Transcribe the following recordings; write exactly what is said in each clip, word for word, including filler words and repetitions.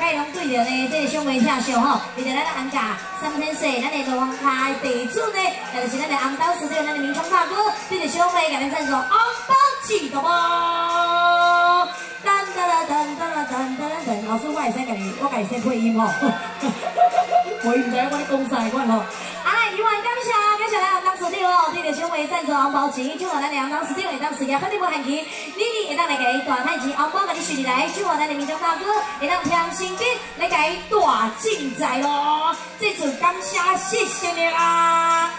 介拢对着呢，这个小妹听上吼，对着咱的安家三千岁，咱的龙开地主呢，也就是咱的红刀师弟，咱的民雄大哥，对着小妹给咱赞助红包起到无？噔噔啦噔噔啦噔噔啦噔，老师我会使甲你，我甲你先配音吼，我唔知我咧讲啥款吼。哎，另外感谢感谢咱红刀师弟哦，对着小妹赞助红包钱，祝贺咱的红刀师弟会当事业肯定无限期，你你会当来甲伊大太钱红包，甲你顺利来，祝贺咱的民雄大哥会当听身边来甲伊大进财咯。这次感谢谢谢你啦，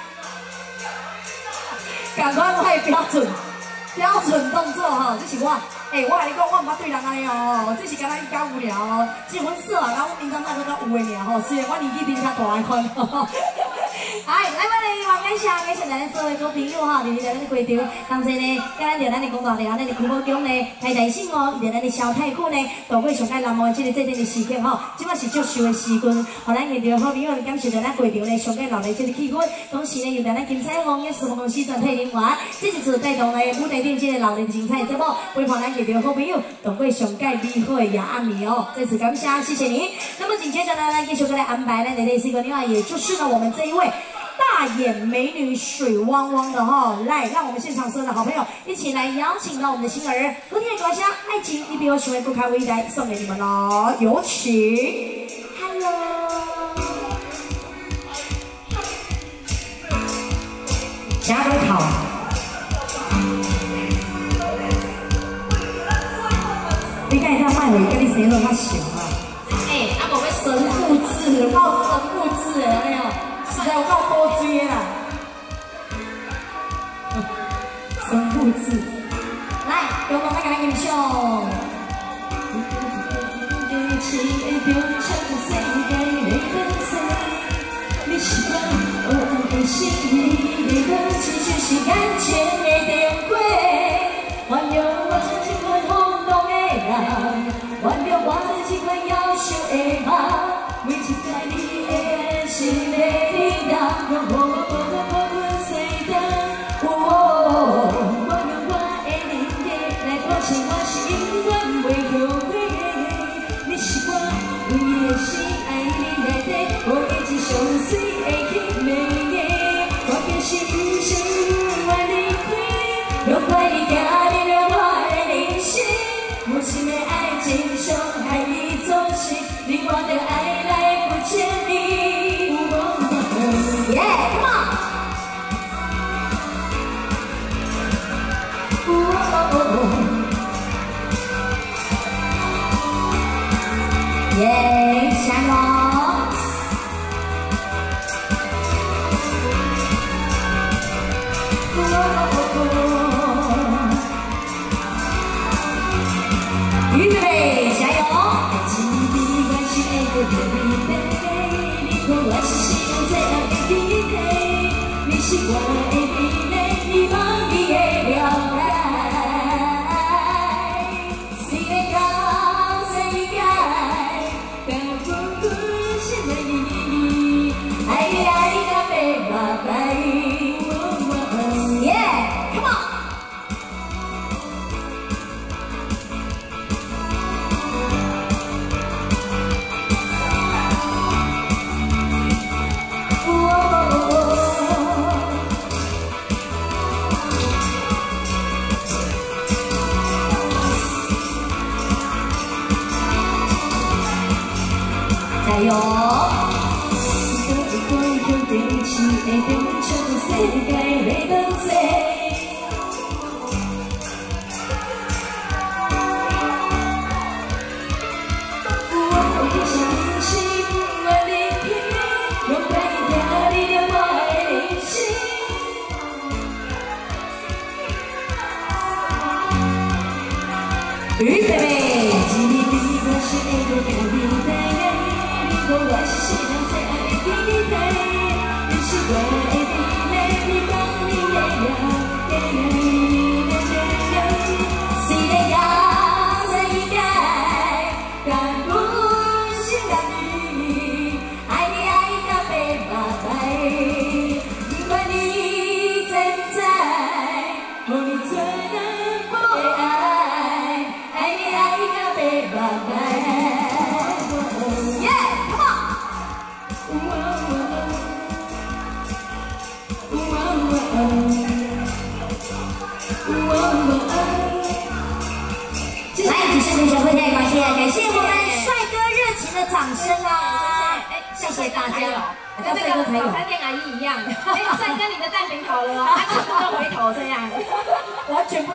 赶快我的标准。标准动作哈，这是我，哎、欸，我跟你讲，我唔捌对人安尼哦，这是敢若伊较无聊哦，结婚色啊，甲我平常那个较有诶尔吼，虽然我年纪比你较大一款吼。哎，来，我哋话感谢感谢咱所有好朋友哈，就是在咱的会场，当初呢，甲咱着咱的公大寮，咱的区宝宫呢，太大心哦，伊着咱的小太区呢，度过上界难忘的这个这阵的时刻吼，即摆是足秀的时分，互咱现场好朋友感谢着咱会场呢，上界热烈这个气氛，同时呢，由咱金彩虹也是公司全体人员，这一次带动呢舞台顶这个热烈精彩节目，陪伴咱现场好朋友度过上界美好的夜暗暝哦，再次感谢，谢谢你。那么紧接着呢，咱继续来安排咱的类似个另外，也就是呢，我们这一位。大眼美女水汪汪的哈、哦，来，让我们现场所有的好朋友一起来邀请到我们的星儿和天国家爱情，你比我喜欢不开微来送给你们喽，有请 ，Hello， 加油考，你看一下麦伟跟你谁都他行啊，哎，啊我们神复制，靠神复制哎呦。实在有够多追啦！神复制，来，有我们给咱欣赏。你是我我的心里的感情，就是感情的电话。原谅我曾经款冲动的人，原谅我曾经款夭寿的梦，为一个你的心的。让我我我我我随的，我我用我的灵力来保证我是永远袂后悔的。你是我唯一的心，爱你内底，我已经上水的甜美的。我便是不想永远离开，若怪你行入了我的人生，无情的爱情伤害你总是令我的爱来不见你。Yeah, come on! Ooh, oh, oh, oh. Yeah, 下一个。预备，加油！爱情的关系爱得特别美，你和我是心中最爱的地陪，你是我的美丽，你梦里的了解。谁来讲谁改？但不顾是为你，爱你爱你到白发白。Yeah, come on! 加油！预备！我是世上最爱的地陪，你是我的地陪，你帮你也要。 来，只是女小朋友，感谢感谢我们帅哥热情的掌声啊！哎，谢谢大家。 跟那个早餐店阿姨一样，哎，帅哥你的蛋饼好了哦，他全部都回头这样， 完全不。